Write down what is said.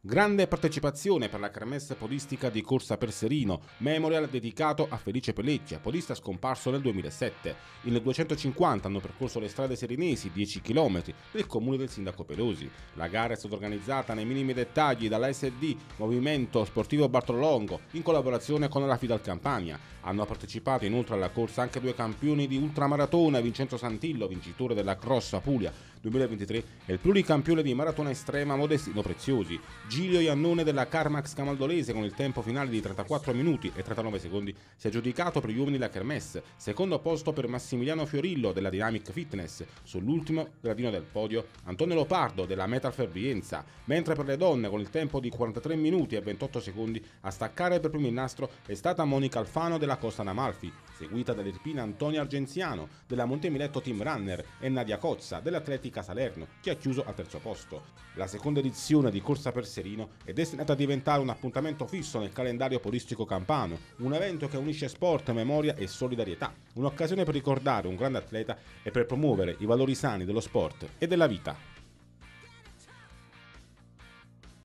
Grande partecipazione per la kermesse podistica di Corsa Perserino, memorial dedicato a Felice Pellecchia, podista scomparso nel 2007. In 250 hanno percorso le strade serinesi, 10 km, del comune del sindaco Pelosi. La gara è stata organizzata nei minimi dettagli dall'ASD, Movimento Sportivo Bartolongo, in collaborazione con la Fidalcampania. Hanno partecipato inoltre alla corsa anche due campioni di ultramaratona, Vincenzo Santillo, vincitore della Cross Apulia 2023, e il pluricampione di maratona estrema Modestino Preziosi. Giglio Iannone della Carmax Camaldolese, con il tempo finale di 34 minuti e 39 secondi, si è aggiudicato per gli uomini la kermesse. Secondo posto per Massimiliano Fiorillo della Dynamic Fitness. Sull'ultimo gradino del podio Antonio Lopardo della Metal Fervienza, mentre per le donne, con il tempo di 43 minuti e 28 secondi, a staccare per primo il nastro è stata Monica Alfano della Costa d'Amalfi, seguita dall'irpina Antonia Argenziano della Montemiletto Team Runner e Nadia Cozza dell'Atletica Salerno, che ha chiuso al terzo posto. La seconda edizione di Corsa Perserino è destinata a diventare un appuntamento fisso nel calendario podistico campano, un evento che unisce sport, memoria e solidarietà, un'occasione per ricordare un grande atleta e per promuovere i valori sani dello sport e della vita.